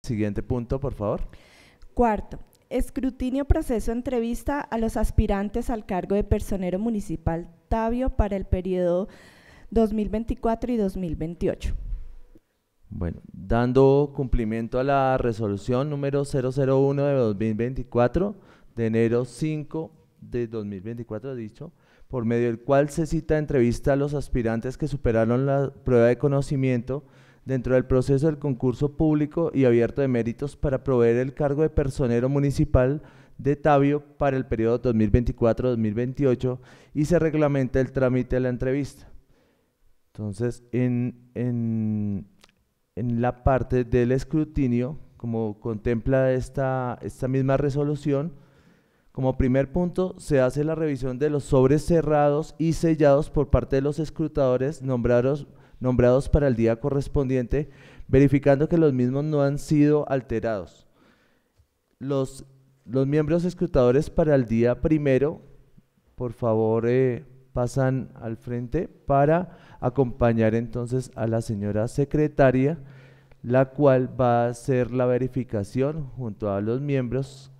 siguiente punto, por favor. Cuarto, escrutinio proceso entrevista a los aspirantes al cargo de personero municipal Tabio para el periodo 2024 y 2028. Bueno, dando cumplimiento a la resolución número 001 de 2024, de enero 5 de 2024, dicho, por medio del cual se cita entrevista a los aspirantes que superaron la prueba de conocimiento dentro del proceso del concurso público y abierto de méritos para proveer el cargo de personero municipal de Tabio para el periodo 2024-2028 y se reglamenta el trámite de la entrevista. Entonces, en la parte del escrutinio, como contempla esta misma resolución, como primer punto, se hace la revisión de los sobres cerrados y sellados por parte de los escrutadores nombrados para el día correspondiente, verificando que los mismos no han sido alterados. Los miembros escrutadores para el día primero, por favor, pasan al frente para acompañar entonces a la señora secretaria, la cual va a hacer la verificación junto a los miembros,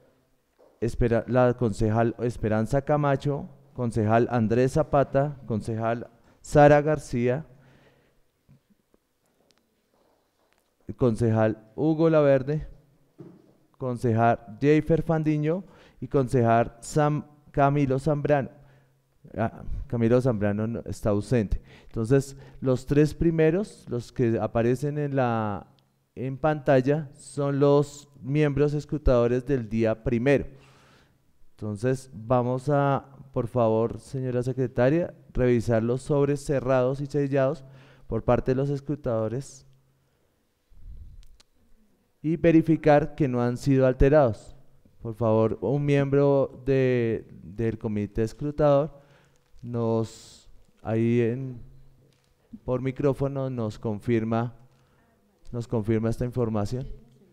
la concejal Esperanza Camacho, concejal Andrés Zapata, concejal Sara García, concejal Hugo Laverde, concejal Jeifer Fandiño y concejal Camilo Zambrano. Camilo Zambrano está ausente. Entonces, los tres primeros, los que aparecen en pantalla, son los miembros escrutadores del día primero. Entonces, vamos a, por favor, señora secretaria, revisar los sobres cerrados y sellados por parte de los escrutadores y verificar que no han sido alterados. Por favor, un miembro del comité escrutador por micrófono nos confirma esta información.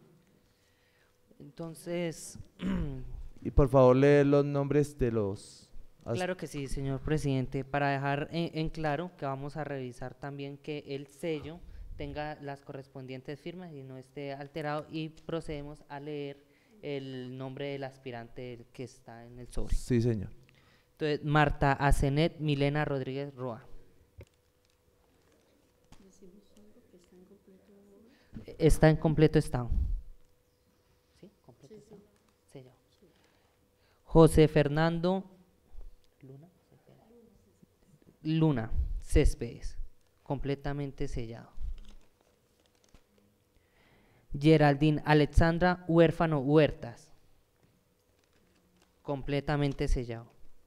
Entonces, y por favor leer los nombres de los… Claro que sí, señor presidente, para dejar en claro que vamos a revisar también que el sello tenga las correspondientes firmas y no esté alterado, y procedemos a leer el nombre del aspirante que está en el sobre. Sí, señor. Entonces, Marta Asenet Milena Rodríguez Roa. Está en completo estado. ¿Sí? Completo estado. Sellado. José Fernando Luna Céspedes, completamente sellado. Geraldine Alexandra Huérfano Huertas, completamente sellado.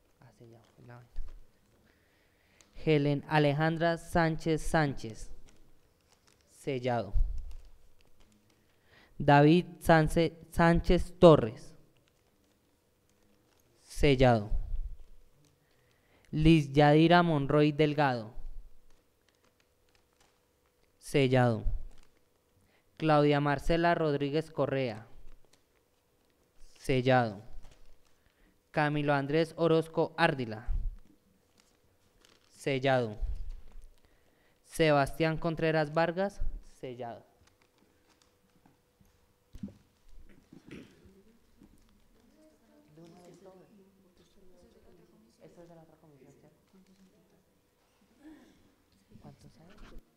Helen Alejandra Sánchez Sánchez, sellado. David Sánchez Torres, sellado. Liz Yadira Monroy Delgado, sellado. Claudia Marcela Rodríguez Correa, sellado. Camilo Andrés Orozco Árdila, sellado. Sebastián Contreras Vargas, sellado. ¿Esto es de la otra comisión, cierto? ¿Cuántos hay?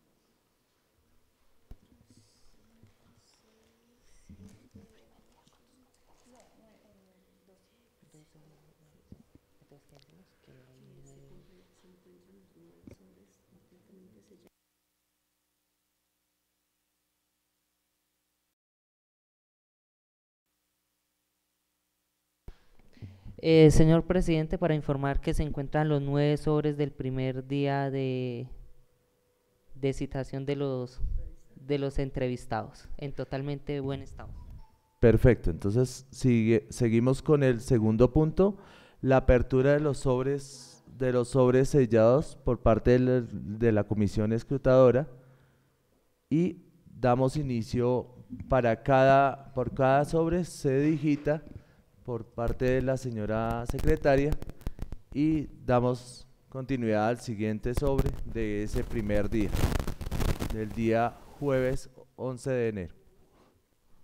Señor presidente, para informar que se encuentran los 9 sobres del primer día de citación de los entrevistados, en totalmente buen estado. Perfecto, entonces seguimos con el segundo punto, la apertura de los sobres sellados por parte de la comisión escrutadora, y damos inicio por cada sobre se digita por parte de la señora secretaria y damos continuidad al siguiente sobre de ese primer día, del día jueves 11 de enero.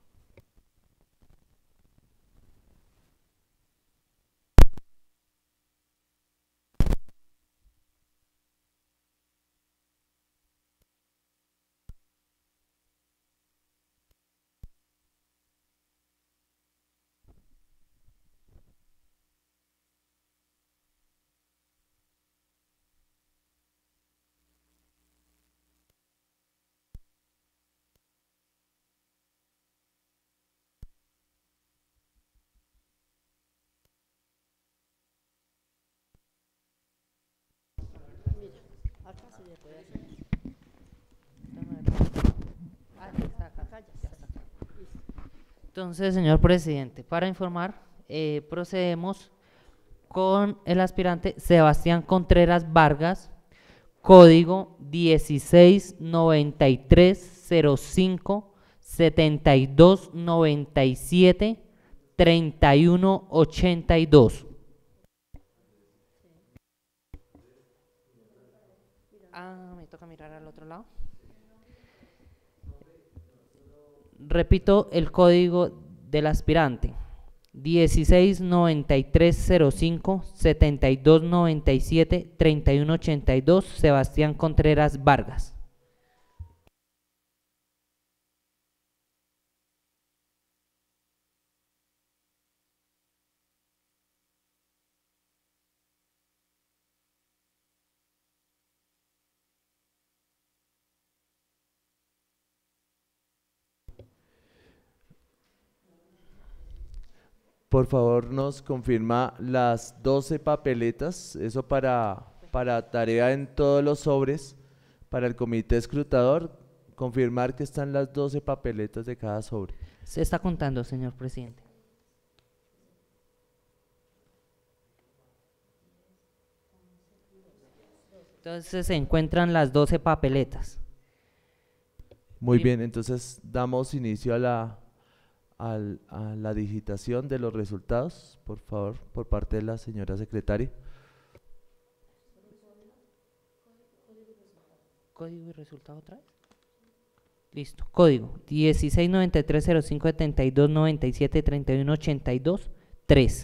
Entonces, señor presidente, para informar, procedemos con el aspirante Sebastián Contreras Vargas, código 169305 7297 3182. Me toca mirar al otro lado. Repito el código del aspirante: 169305 7297 3182, Sebastián Contreras Vargas. Por favor, nos confirma las 12 papeletas, eso para tarea en todos los sobres, para el comité escrutador, confirmar que están las 12 papeletas de cada sobre. Se está contando, señor presidente. Entonces se encuentran las 12 papeletas. Muy Y- bien, entonces damos inicio a la digitación de los resultados, por favor, por parte de la señora secretaria. ¿Código y resultado otra vez? Listo. Código 169305 7297 3182 3.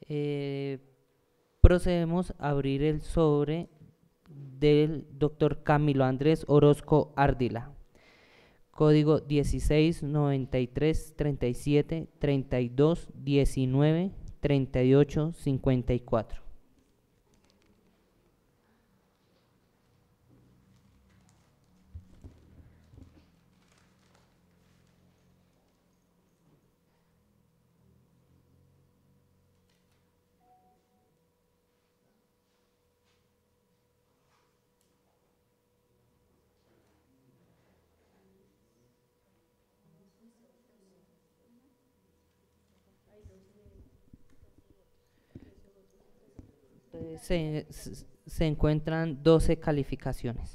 Eh, procedemos a abrir el sobre del doctor Camilo Andrés Orozco Ardila. Código 16 93 37 32 19 38 54. Se encuentran 12 calificaciones.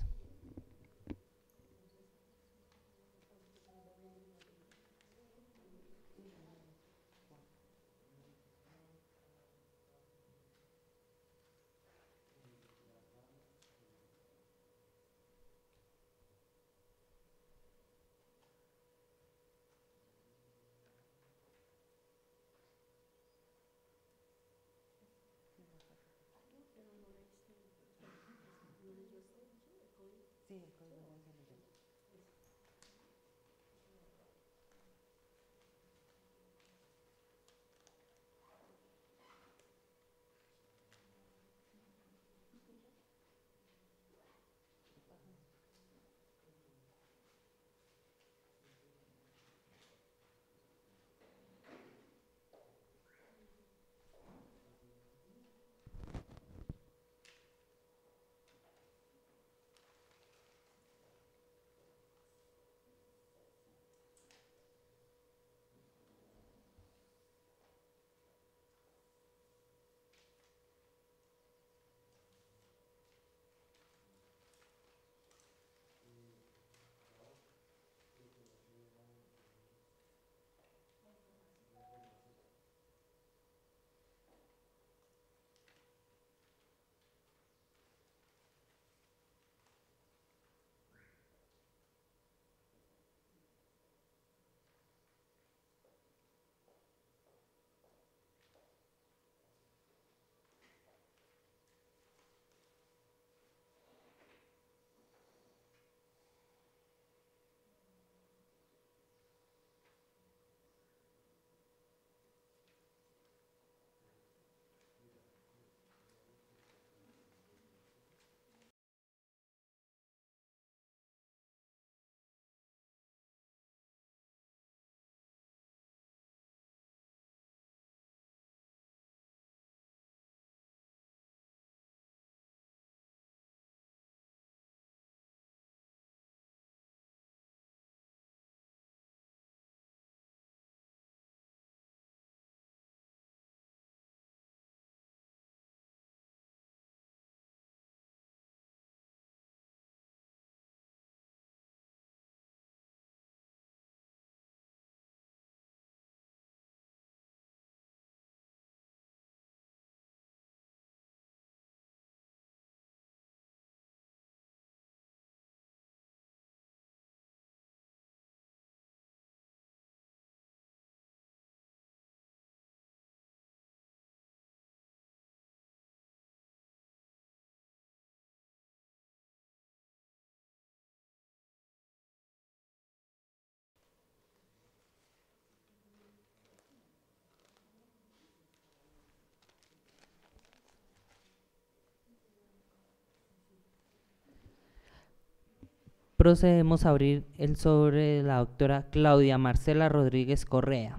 Procedemos a abrir el sobre de la doctora Claudia Marcela Rodríguez Correa.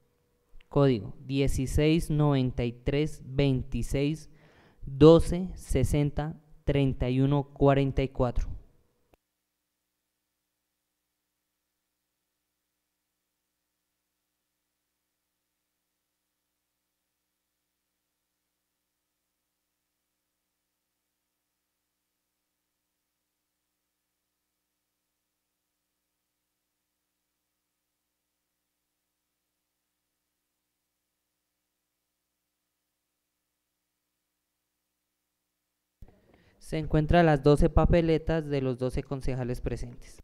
Código 16 93 26 12 60 31 44. Se encuentran las 12 papeletas de los 12 concejales presentes.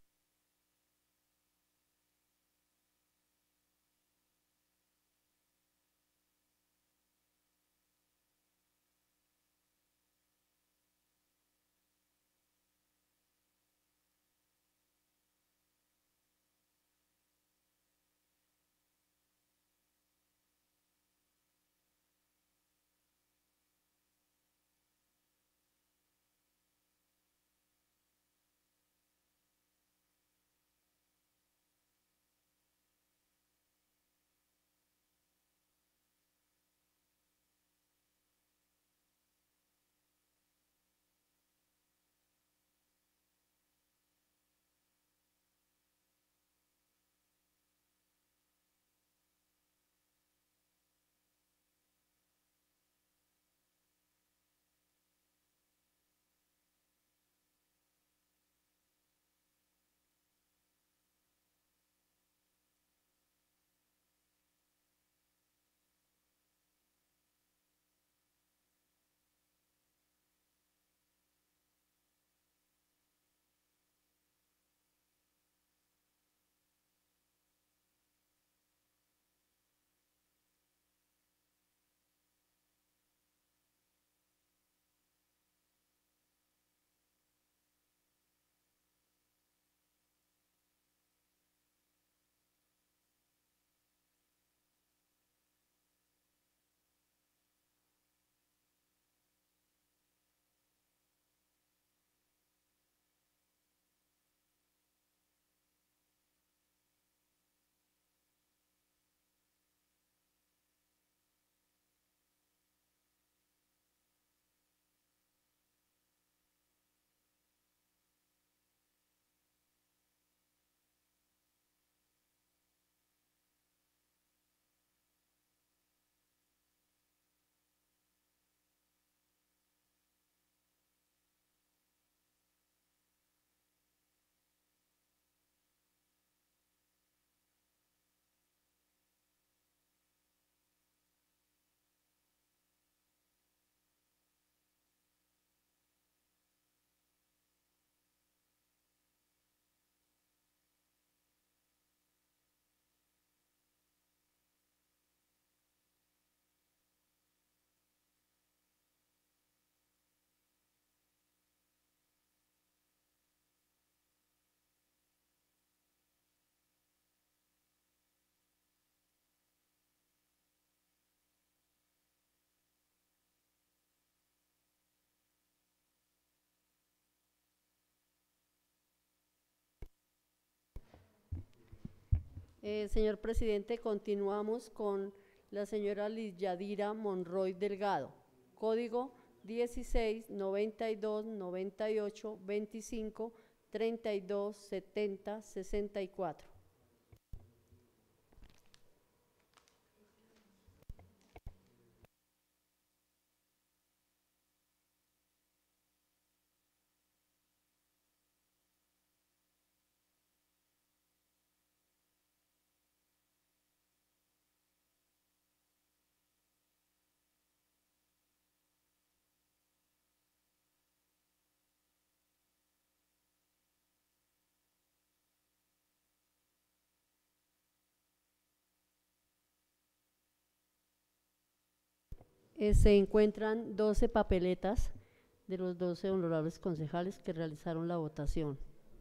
Señor presidente, continuamos con la señora Liz Yadira Monroy Delgado, código 16 92 98 25 32 70 64. Se encuentran 12 papeletas de los 12 honorables concejales que realizaron la votación.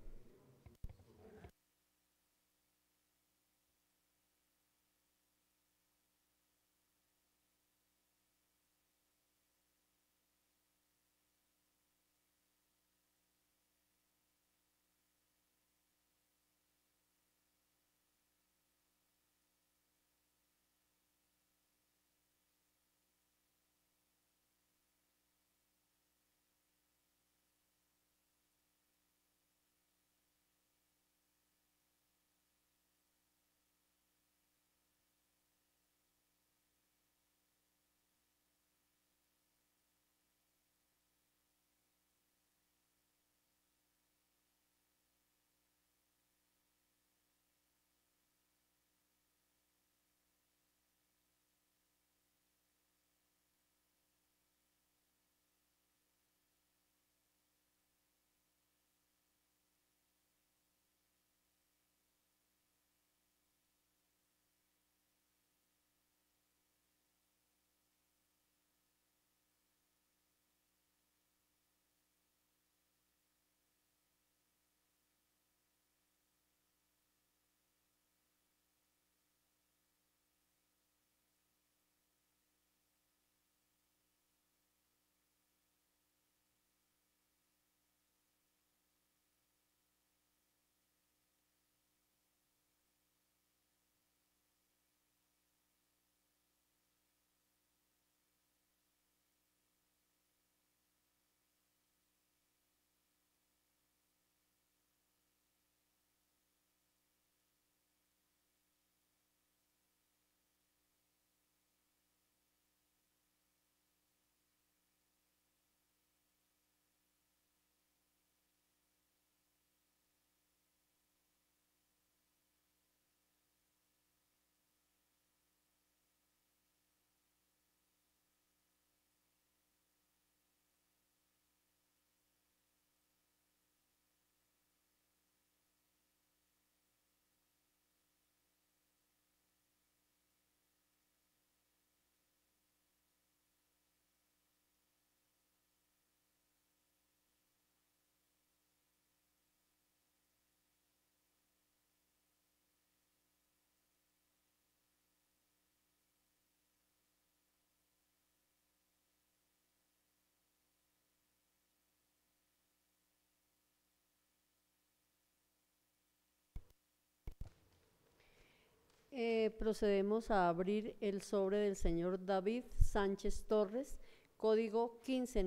Procedemos a abrir el sobre del señor David Sánchez Torres, código 15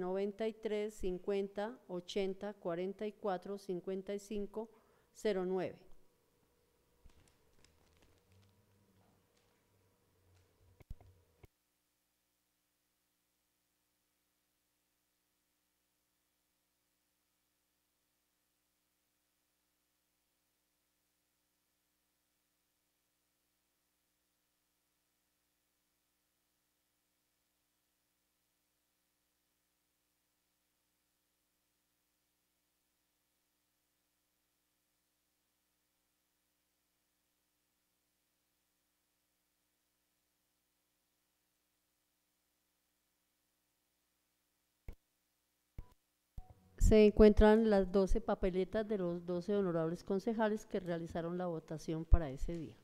93 50 80 44 55 09. Se encuentran las 12 papeletas de los 12 honorables concejales que realizaron la votación para ese día.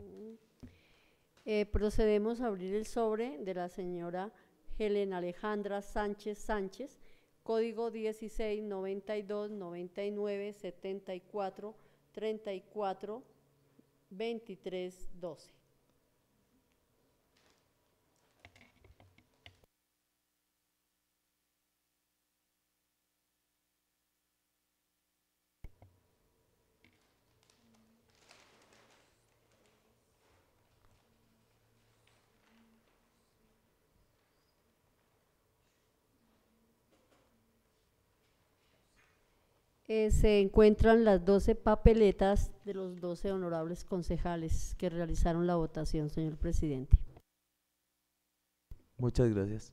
Procedemos a abrir el sobre de la señora Helen Alejandra Sánchez Sánchez, código 16 92 99 74 34 23 12. Se encuentran las 12 papeletas de los 12 honorables concejales que realizaron la votación, señor presidente. Muchas gracias.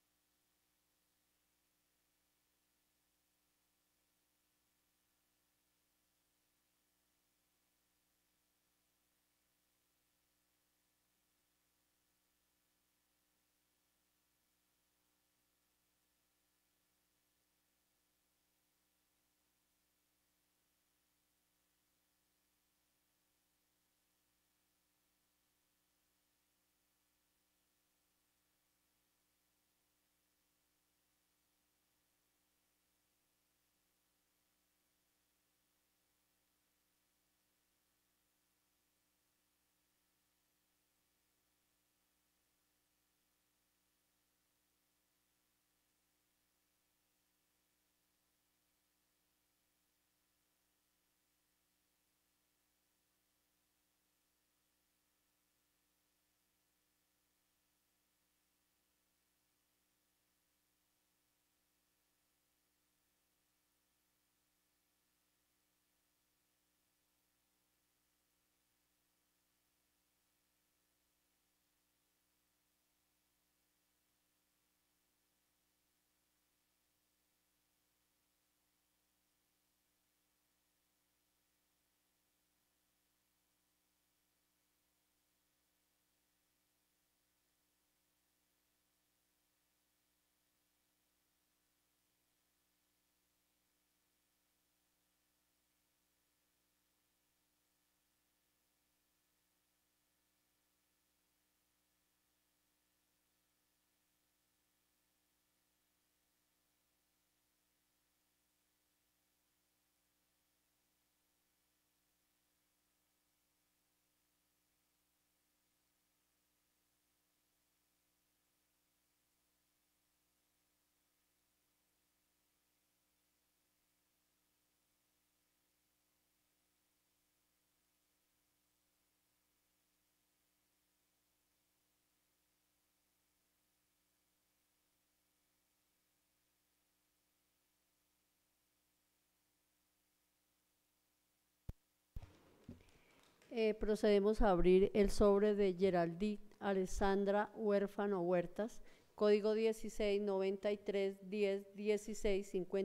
Procedemos a abrir el sobre de Geraldine Alessandra Huérfano Huertas, código 16 93 10 16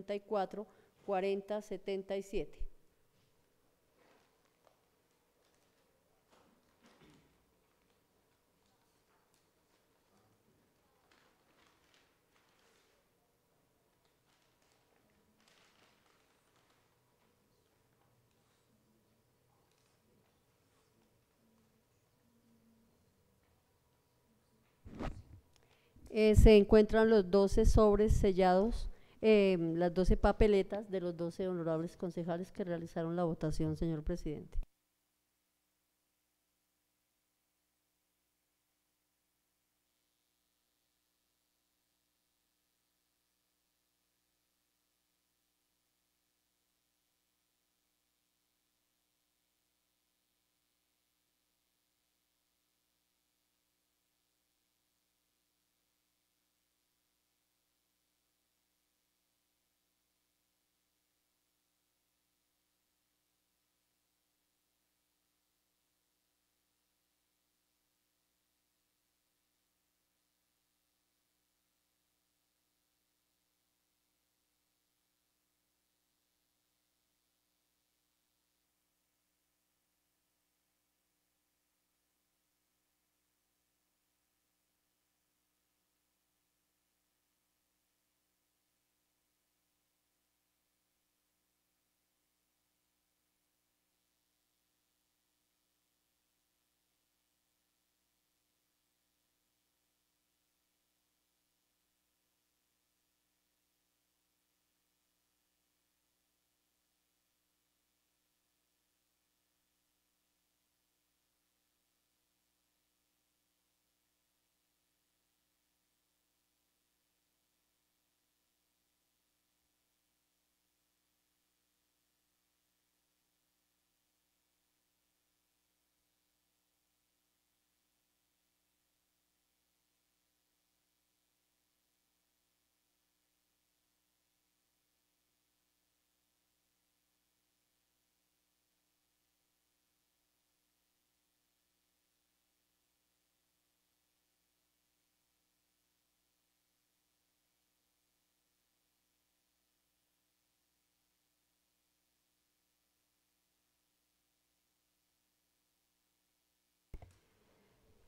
54 40 77. Se encuentran los 12 sobres sellados, las 12 papeletas de los 12 honorables concejales que realizaron la votación, señor presidente.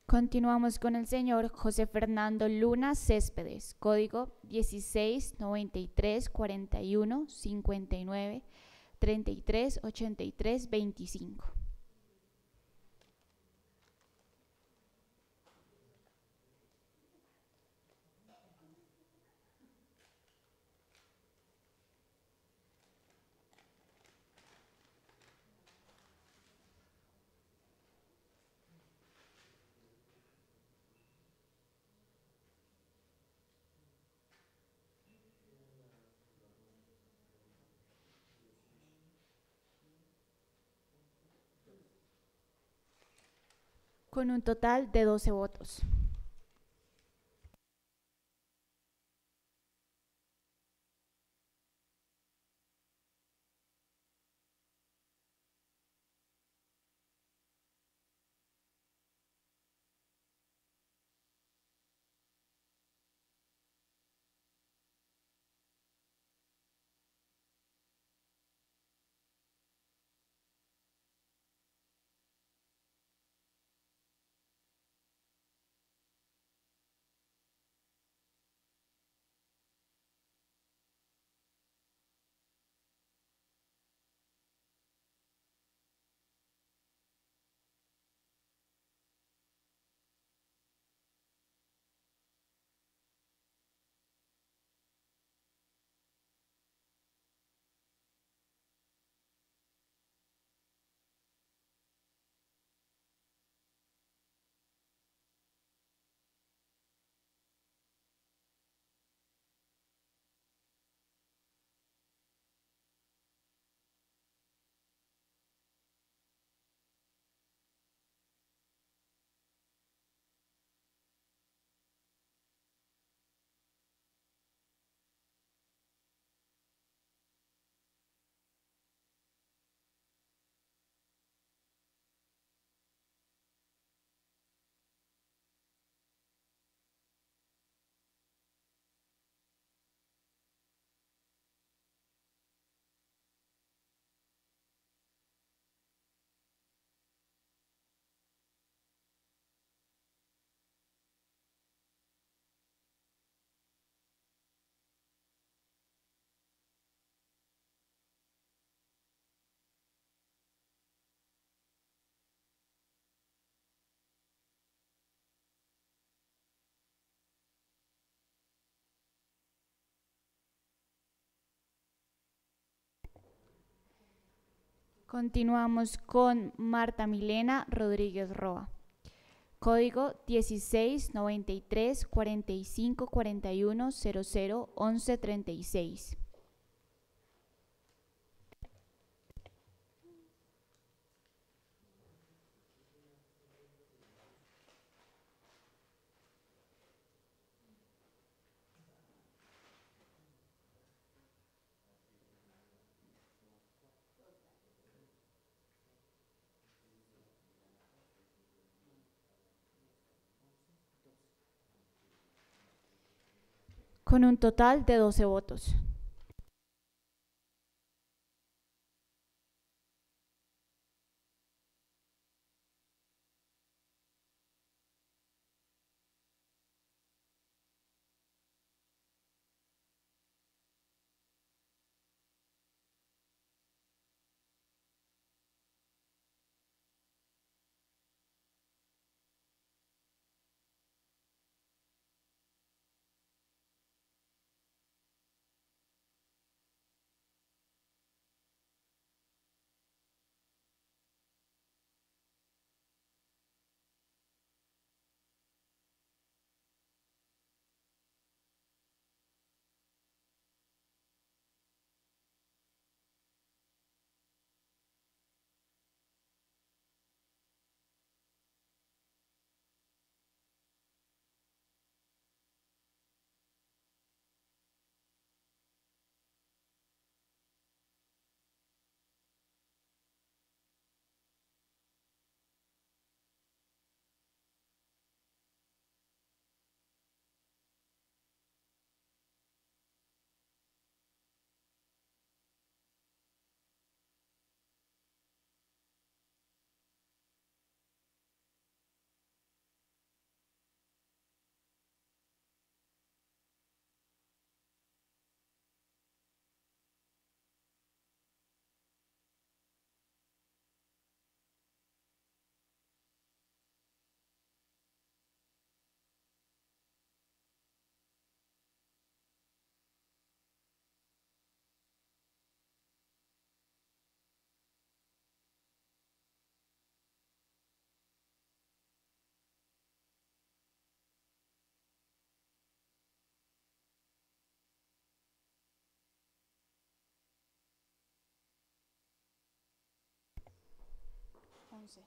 Continuamos con el señor José Fernando Luna Céspedes, código 16934159338325. Con un total de 12 votos. Continuamos con Marta Milena Rodríguez Roa. Código 16934541001136. Con un total de 12 votos. 11.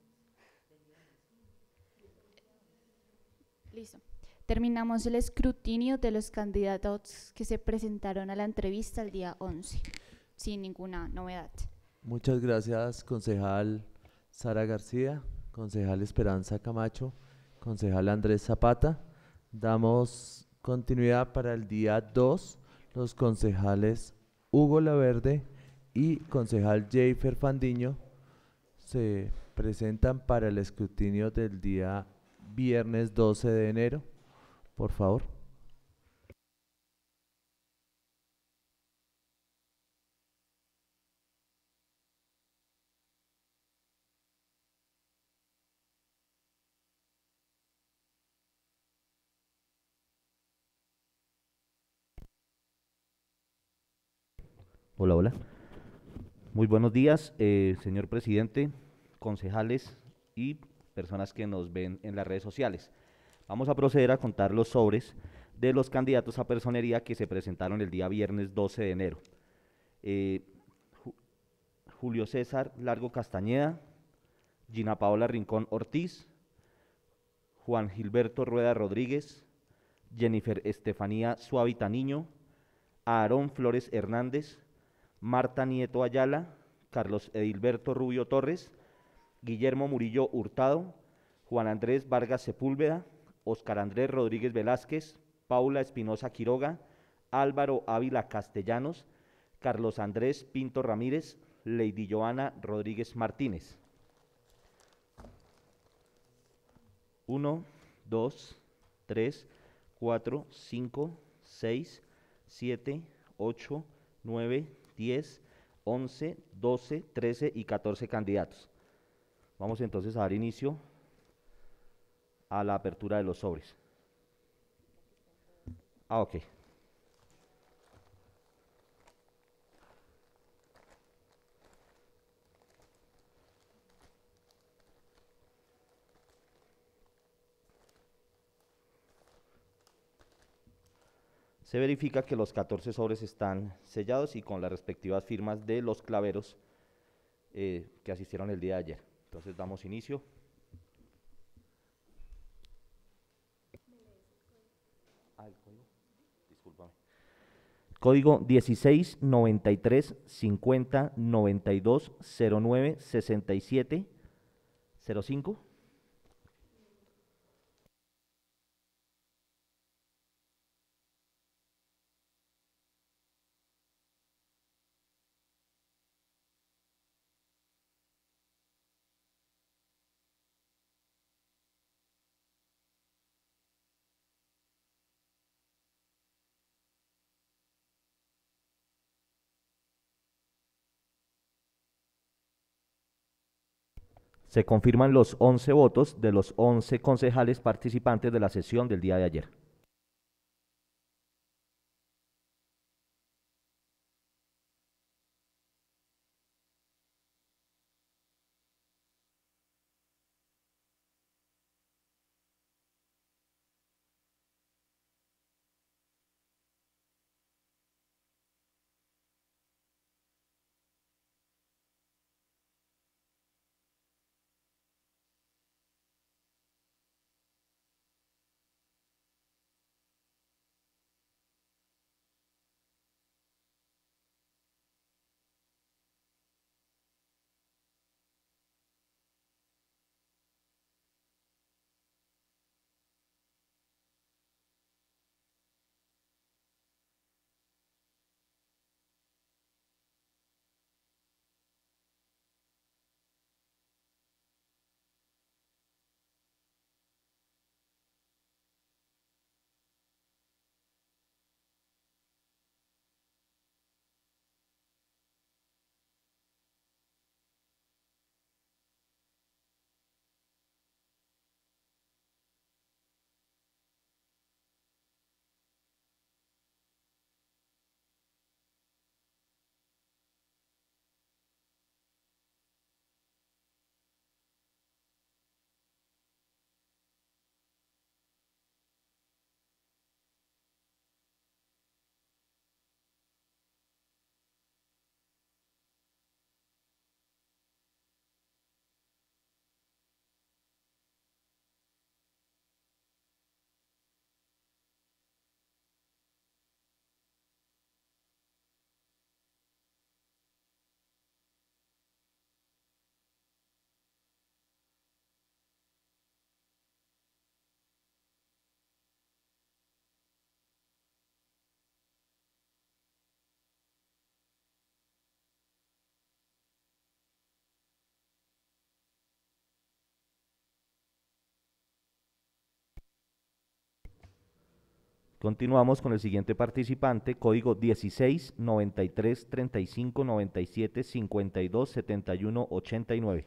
Listo. Terminamos el escrutinio de los candidatos que se presentaron a la entrevista el día 11, sin ninguna novedad. Muchas gracias, concejal Sara García, concejal Esperanza Camacho, concejal Andrés Zapata. Damos continuidad para el día 2, los concejales Hugo Laverde y concejal Jeifer Fandiño se presentan para el escrutinio del día viernes 12 de enero. Por favor. Hola, hola. Muy buenos días, señor presidente, concejales y personas que nos ven en las redes sociales. Vamos a proceder a contar los sobres de los candidatos a personería que se presentaron el día viernes 12 de enero. Julio César Largo Castañeda, Gina Paola Rincón Ortiz, Juan Gilberto Rueda Rodríguez, Jennifer Estefanía Suavita Niño, Aarón Flores Hernández, Marta Nieto Ayala, Carlos Edilberto Rubio Torres, Guillermo Murillo Hurtado, Juan Andrés Vargas Sepúlveda, Óscar Andrés Rodríguez Velázquez, Paula Espinosa Quiroga, Álvaro Ávila Castellanos, Carlos Andrés Pinto Ramírez, Lady Joana Rodríguez Martínez. 1, 2, 3, 4, 5, 6, 7, 8, 9, 10, 11, 12, 13 y 14 candidatos. Vamos entonces a dar inicio a la apertura de los sobres. Ok. Se verifica que los 14 sobres están sellados y con las respectivas firmas de los claveros que asistieron el día de ayer. Entonces damos inicio. El código, discúlpame. Código 16 93 50 92 09 67 05. Se confirman los 11 votos de los 11 concejales participantes de la sesión del día de ayer. Continuamos con el siguiente participante, código 16 93 35 97 52 71 89.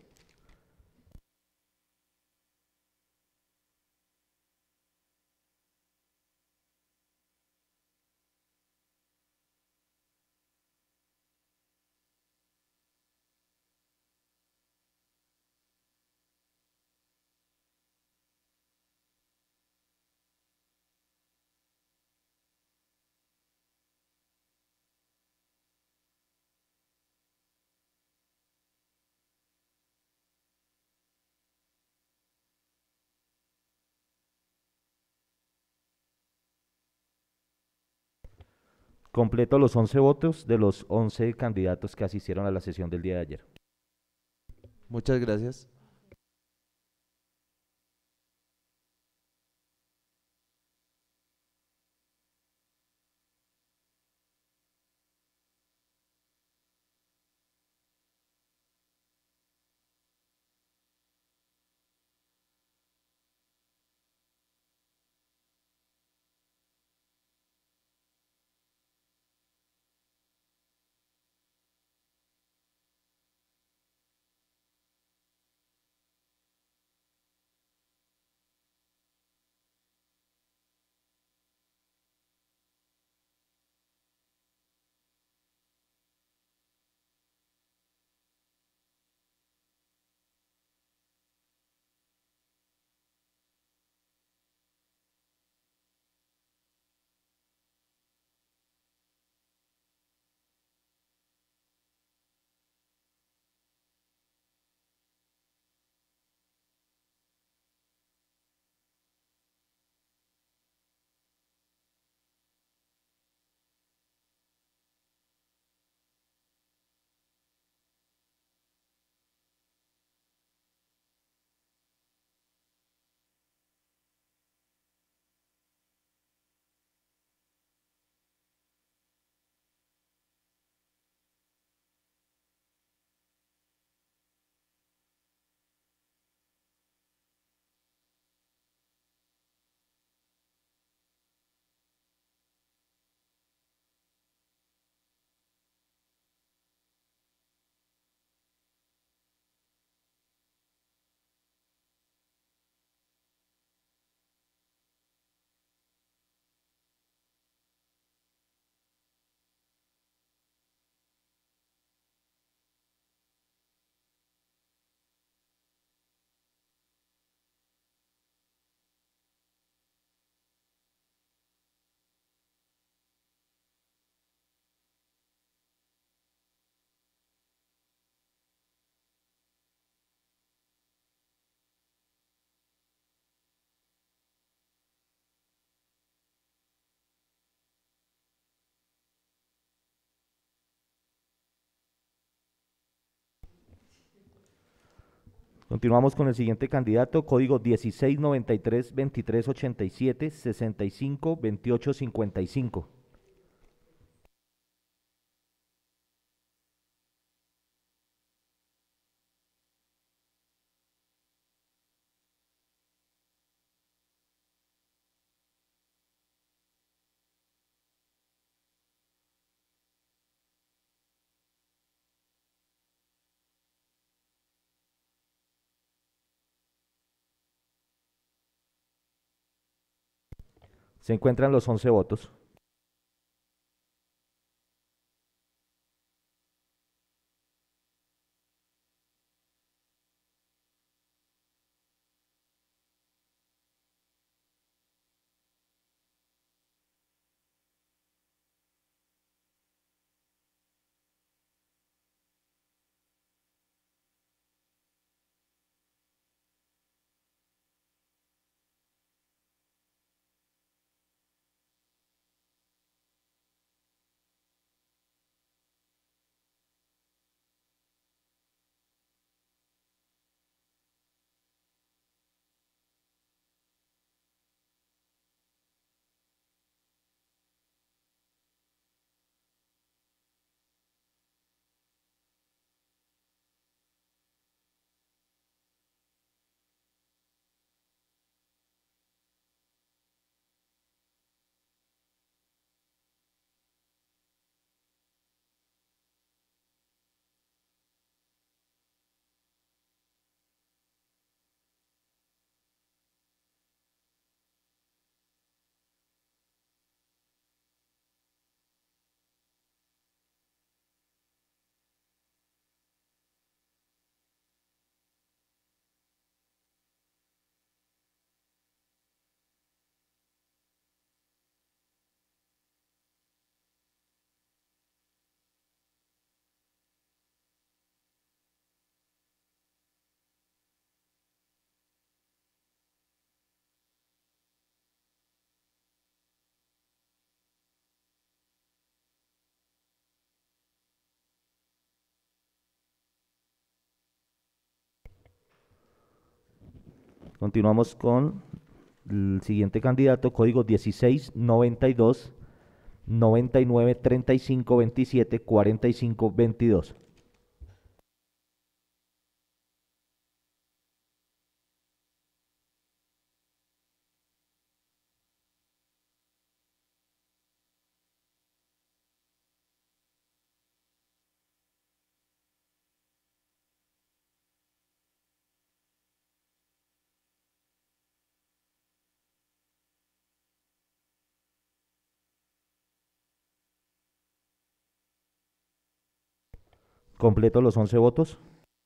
Completo los 11 votos de los 11 candidatos que asistieron a la sesión del día de ayer. Muchas gracias. Continuamos con el siguiente candidato, código 16 93 23 87 65 28 55. Se encuentran los 11 votos. Continuamos con el siguiente candidato, código 1692 99 35 27 45 22. Completo los 11 votos.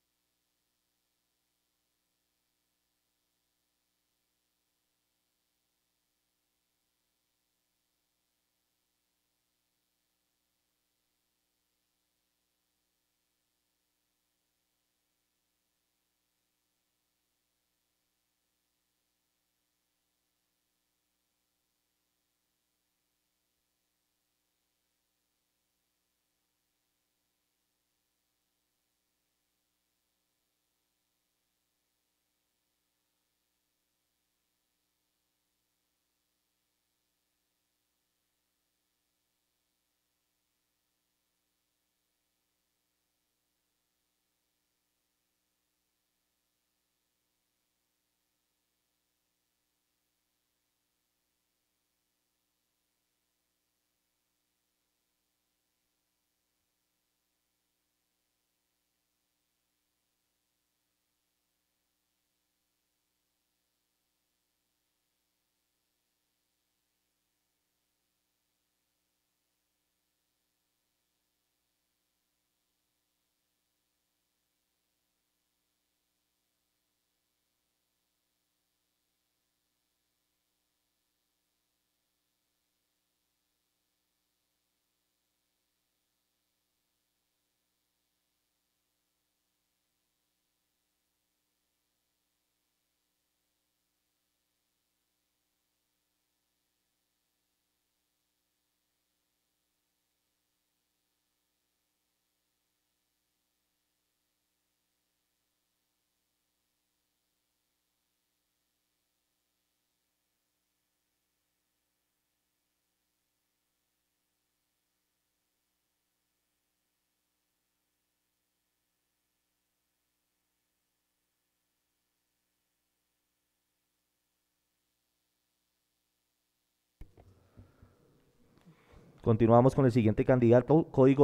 Continuamos con el siguiente candidato, código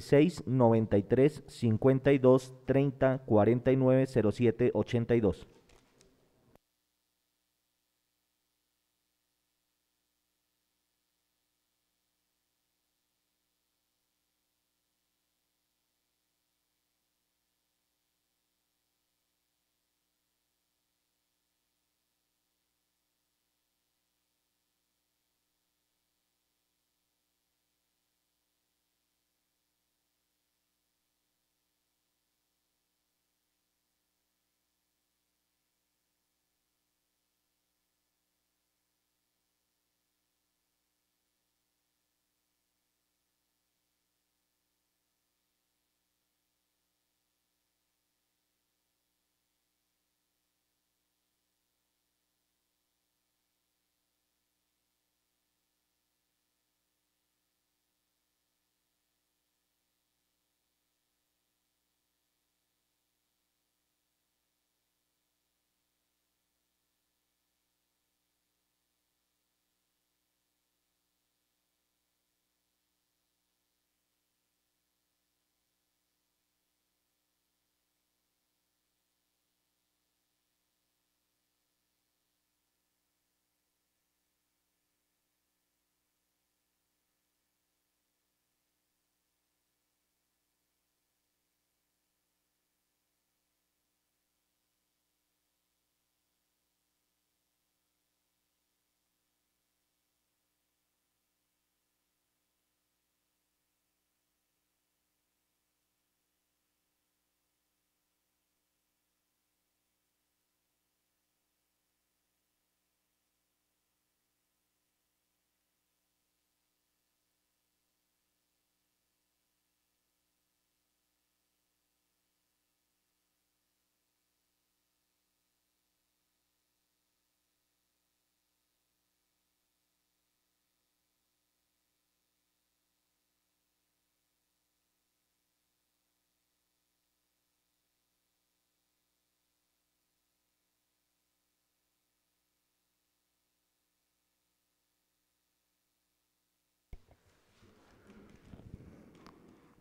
1693 52 30 49 07 82.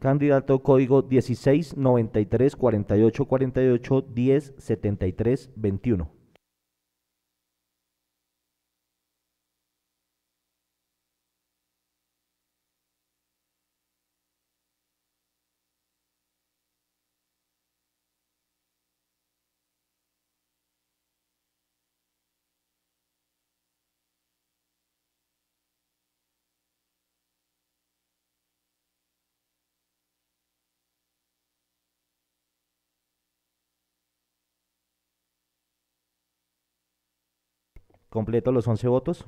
Candidato código 16934848107321. Completo los 11 votos.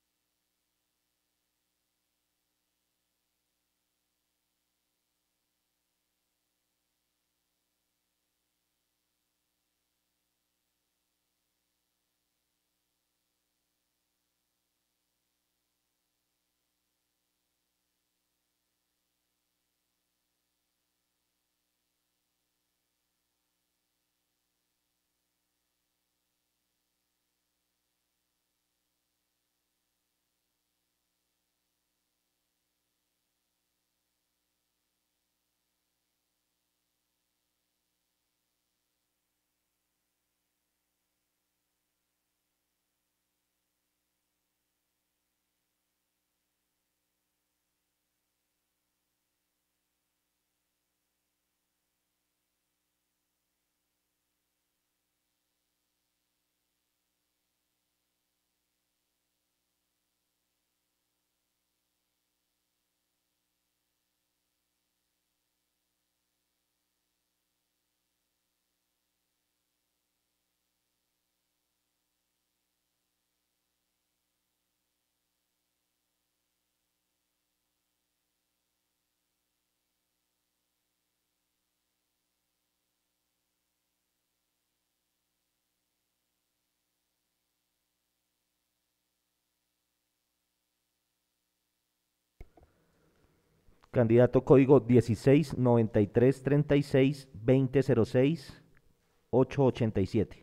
Candidato código 1693362006-887.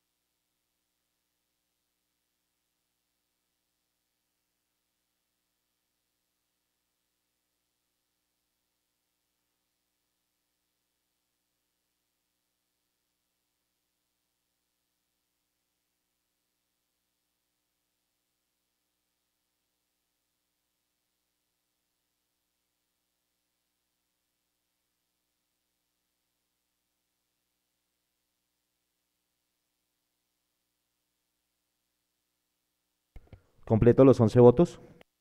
Completo los 11 votos.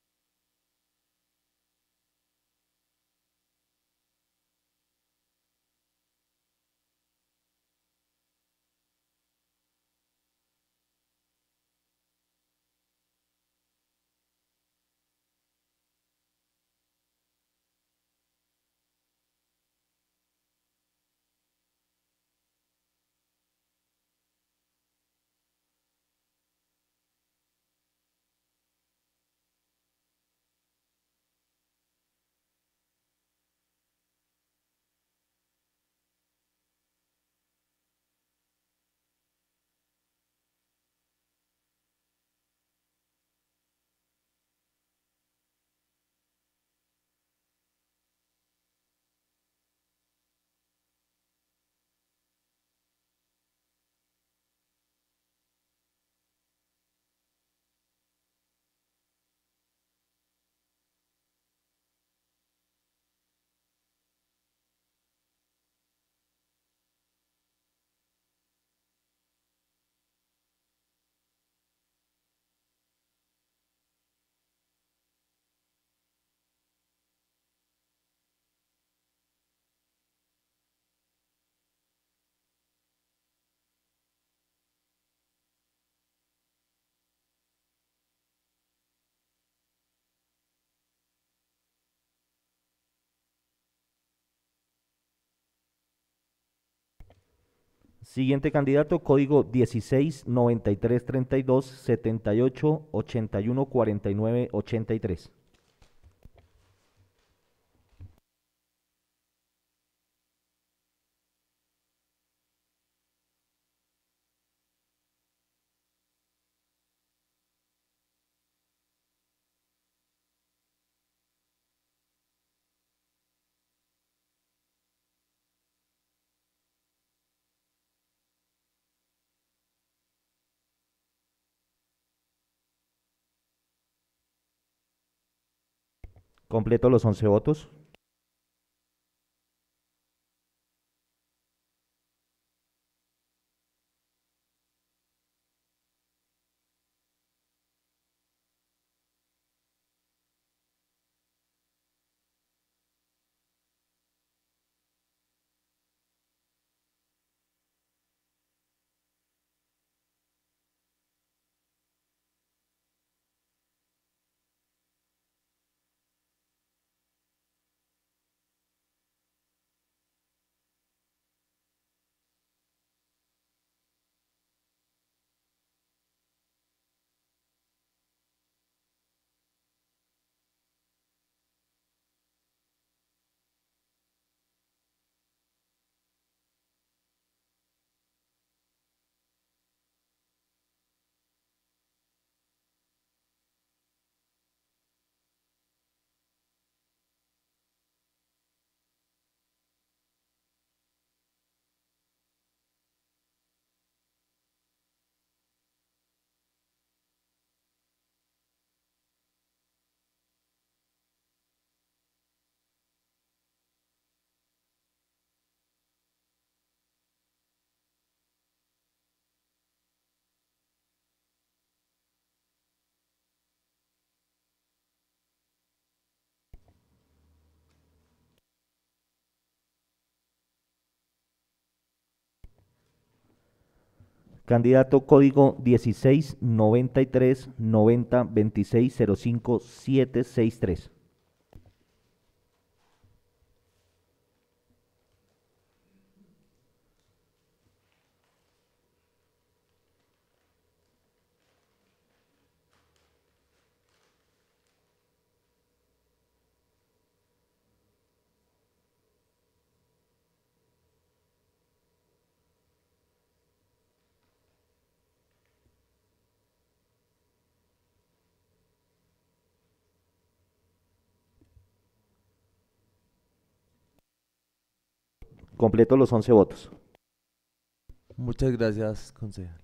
Siguiente candidato, código 16933278814983. Completo los 11 votos. Candidato código 16939026050763. Completo los 11 votos. Muchas gracias, concejal.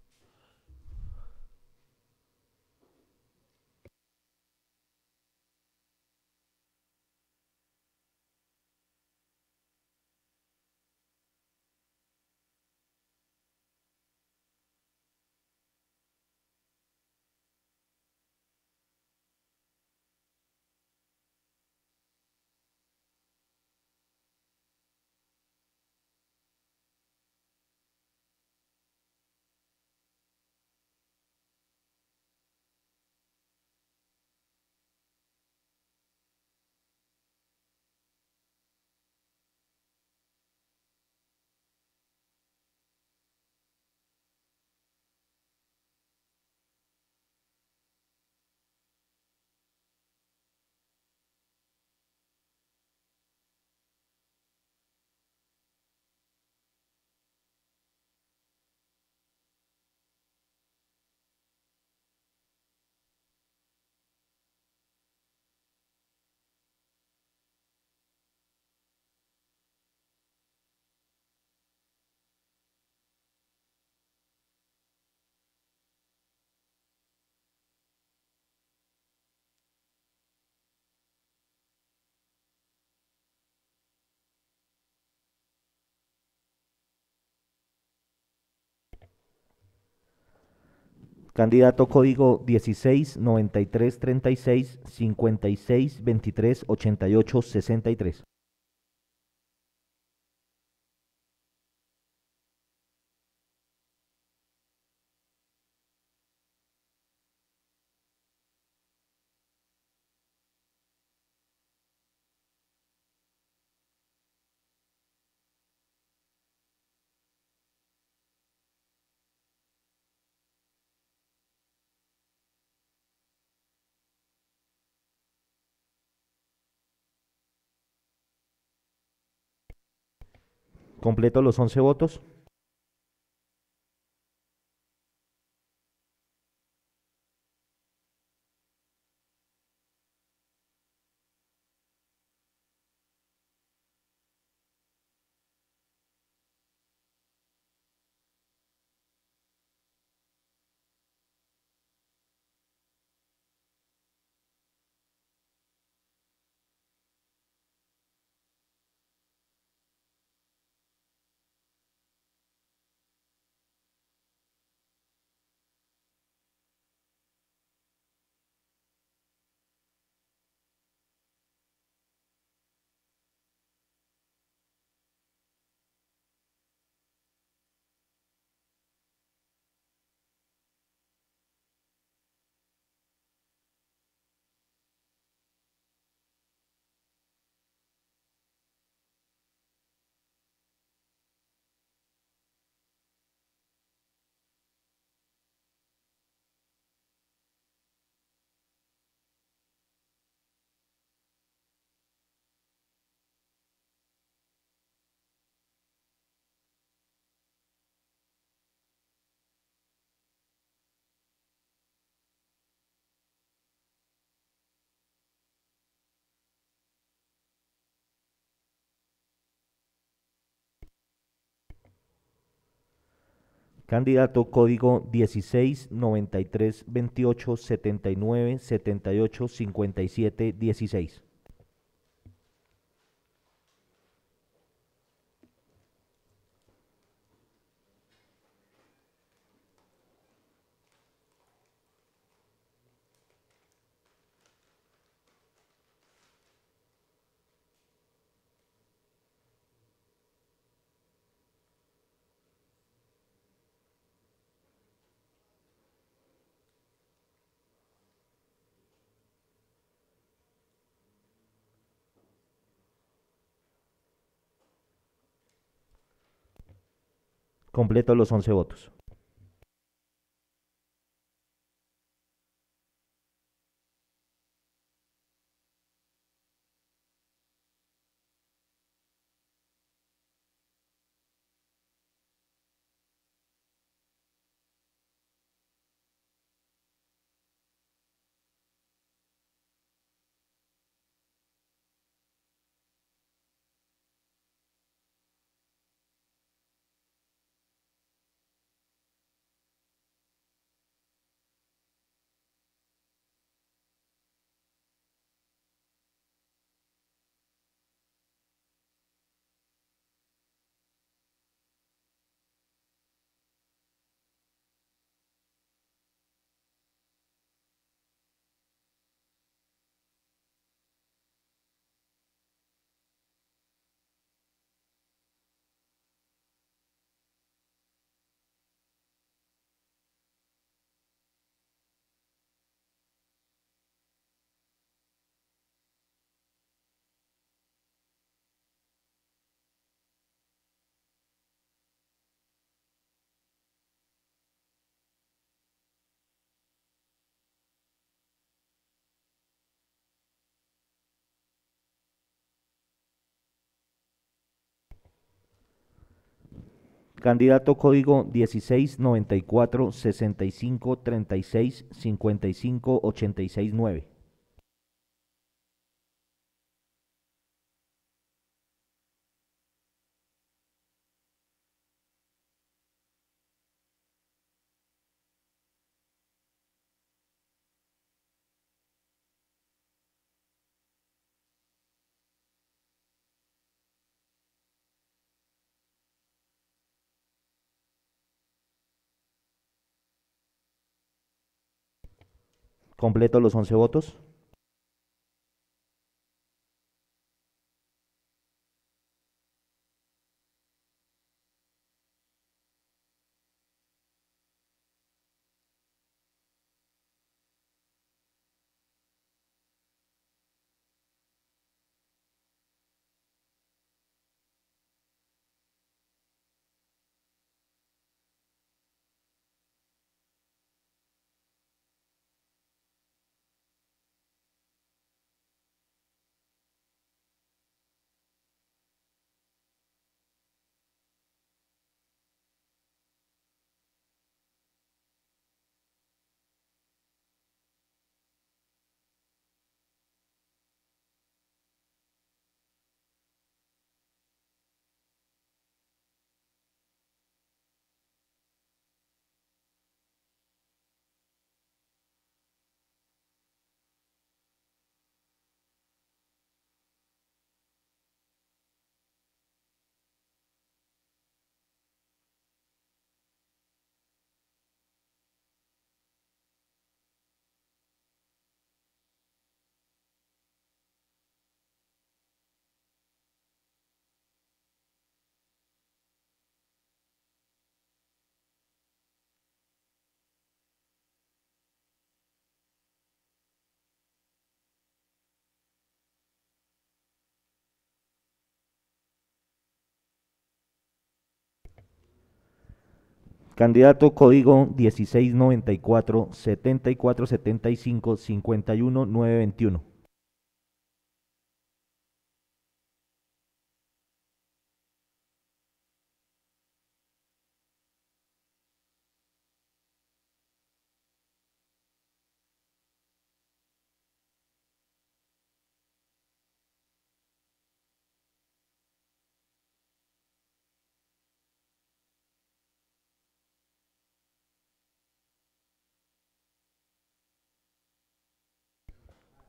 Candidato código 16933656238863. Completo los 11 votos. Candidato código 16 93 28 79 78 57 16. Completo los 11 votos. Candidato código 16 94 65 36 55 86 9. Completo los 11 votos. Candidato código 16 94 74 75 51 921.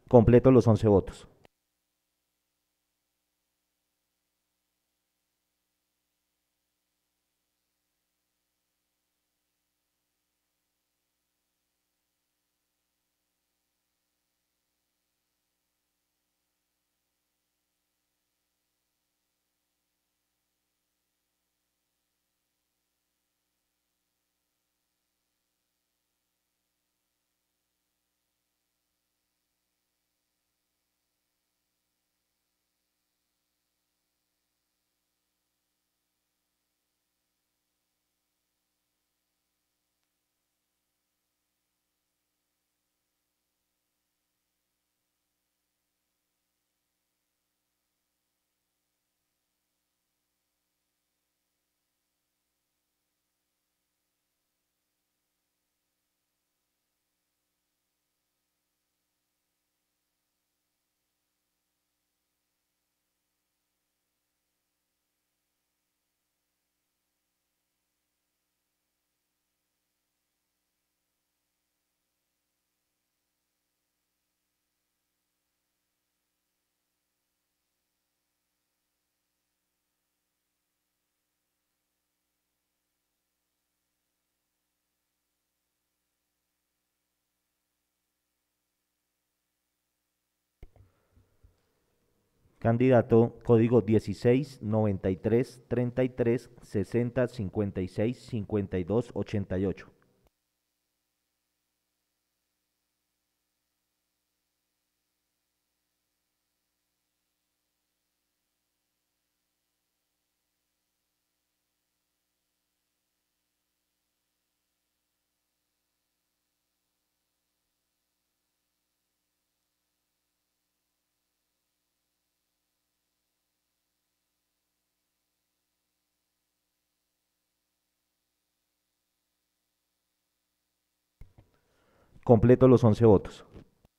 Completo los 11 votos. Candidato código 16 93 33 60 56 52 88. Completo los 11 votos.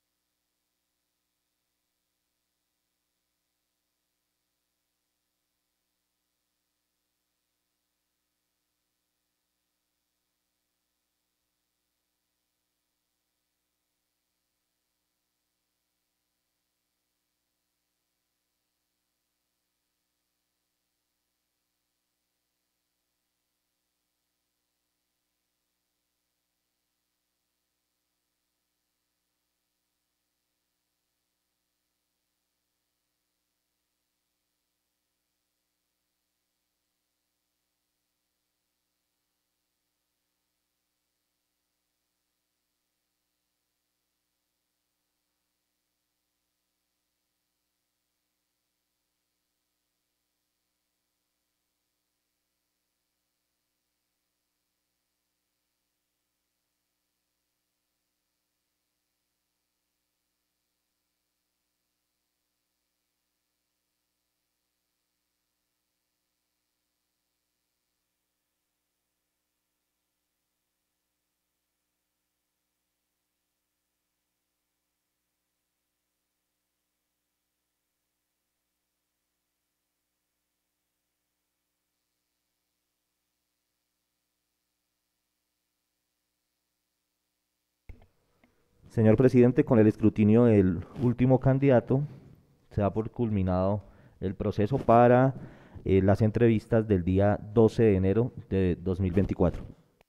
Señor presidente, con el escrutinio del último candidato, se da por culminado el proceso para las entrevistas del día 12 de enero de 2024.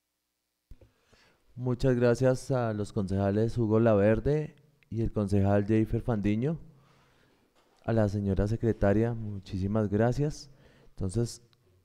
Muchas gracias a los concejales Hugo Laverde y el concejal Jeifer Fandiño. A la señora secretaria, muchísimas gracias. Entonces,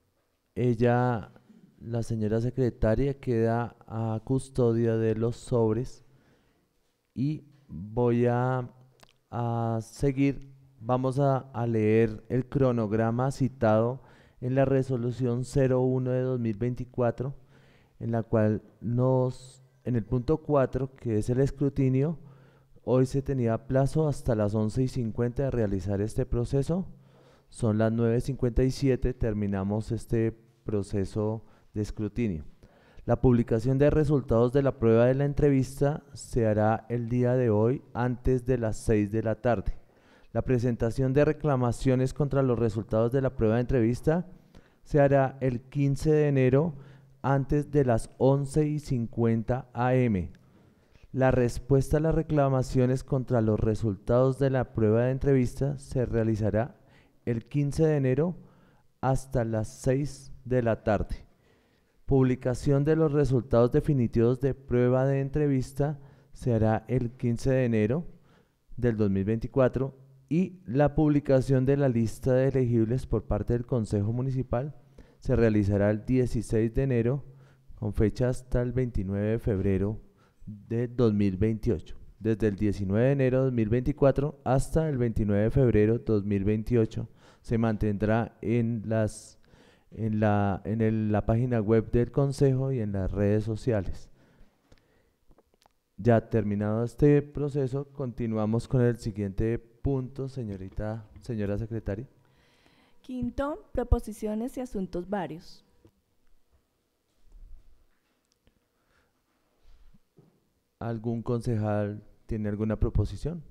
la señora secretaria, queda a custodia de los sobres y voy a seguir. Vamos a leer el cronograma citado en la resolución 01 de 2024, en la cual en el punto 4, que es el escrutinio, hoy se tenía plazo hasta las 11:50 de realizar este proceso. Son las 9:57, terminamos este proceso de escrutinio. La publicación de resultados de la prueba de la entrevista se hará el día de hoy antes de las 6 de la tarde. La presentación de reclamaciones contra los resultados de la prueba de entrevista se hará el 15 de enero antes de las 11:50 am. La respuesta a las reclamaciones contra los resultados de la prueba de entrevista se realizará el 15 de enero hasta las 6 de la tarde. Publicación de los resultados definitivos de prueba de entrevista se hará el 15 de enero del 2024 y la publicación de la lista de elegibles por parte del Consejo Municipal se realizará el 16 de enero con fecha hasta el 29 de febrero de 2028. Desde el 19 de enero de 2024 hasta el 29 de febrero de 2028 se mantendrá en la página web del Consejo y en las redes sociales. Ya terminado este proceso, continuamos con el siguiente punto, señora secretaria. Quinto, proposiciones y asuntos varios. ¿Algún concejal tiene alguna proposición?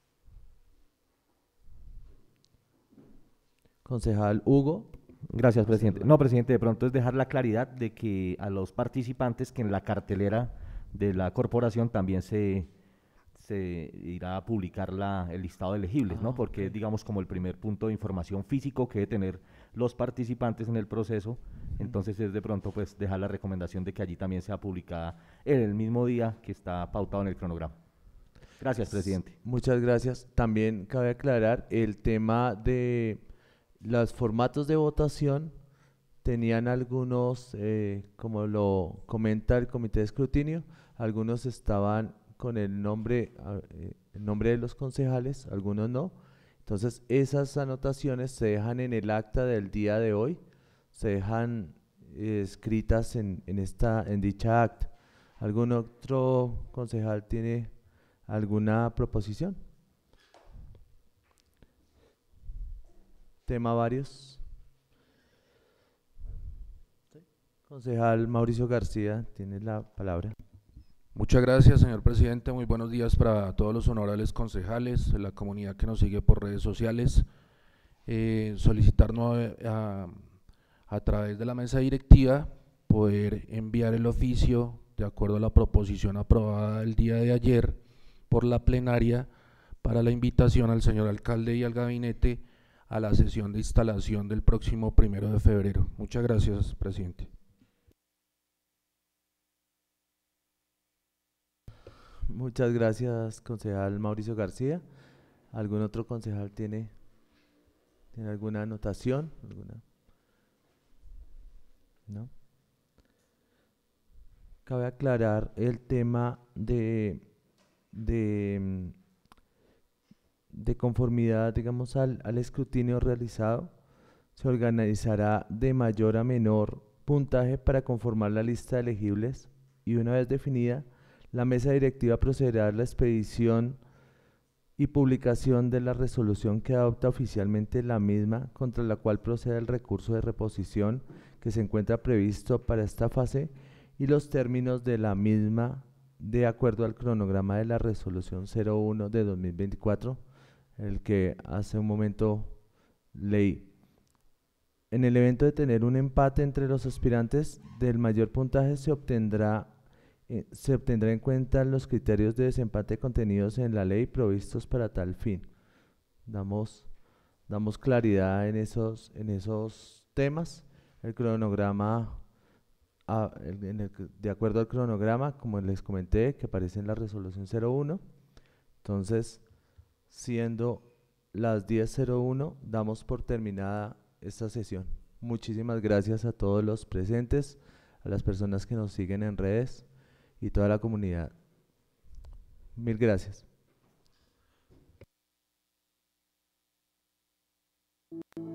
Concejal Hugo. Gracias, presidente. No, presidente, de pronto es dejar la claridad de que a los participantes que en la cartelera de la corporación también se irá a publicar el listado de elegibles, ¿no? Porque es, digamos, como el primer punto de información físico que debe tener los participantes en el proceso. Entonces es de pronto pues dejar la recomendación de que allí también sea publicada en el mismo día que está pautado en el cronograma. Gracias, presidente. Muchas gracias. También cabe aclarar el tema de los formatos de votación. Tenían algunos, como lo comenta el comité de escrutinio, algunos estaban con el nombre de los concejales, algunos no. Entonces esas anotaciones se dejan en el acta del día de hoy, se dejan escritas en dicha acta. ¿Algún otro concejal tiene alguna proposición? Tema varios. Concejal Mauricio García, tiene la palabra. Muchas gracias, señor presidente. Muy buenos días para todos los honorables concejales, la comunidad que nos sigue por redes sociales. Solicitarnos a través de la mesa directiva poder enviar el oficio de acuerdo a la proposición aprobada el día de ayer por la plenaria para la invitación al señor alcalde y al gabinete a la sesión de instalación del próximo 1 de febrero. Muchas gracias, presidente. Muchas gracias, concejal Mauricio García. ¿Algún otro concejal tiene alguna anotación? ¿No? Cabe aclarar el tema de conformidad, digamos, al escrutinio realizado. Se organizará de mayor a menor puntaje para conformar la lista de elegibles y una vez definida, la mesa directiva procederá a la expedición y publicación de la resolución que adopta oficialmente la misma, contra la cual procede el recurso de reposición que se encuentra previsto para esta fase y los términos de la misma de acuerdo al cronograma de la resolución 01 de 2024, el que hace un momento leí. En el evento de tener un empate entre los aspirantes del mayor puntaje se obtendrá en cuenta los criterios de desempate contenidos en la ley provistos para tal fin. Damos claridad en esos temas. El cronograma, de acuerdo al cronograma, como les comenté, que aparece en la resolución 01. Entonces, siendo las 10:01, damos por terminada esta sesión. Muchísimas gracias a todos los presentes, a las personas que nos siguen en redes y toda la comunidad. Mil gracias.